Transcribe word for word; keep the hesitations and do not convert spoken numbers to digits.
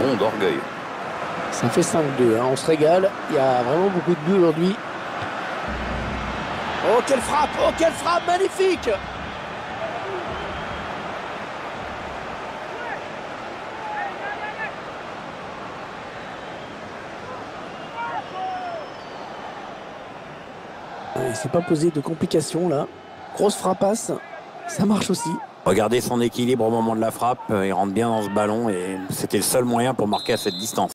bond d'orgueil. Ça fait cinq deux, hein. On se régale. Il y a vraiment beaucoup de buts aujourd'hui. Oh, quelle frappe! Oh, quelle frappe! Magnifique! Il ne s'est pas posé de complications là. Grosse frappasse. Ça marche aussi. Regardez son équilibre au moment de la frappe. Il rentre bien dans ce ballon et c'était le seul moyen pour marquer à cette distance.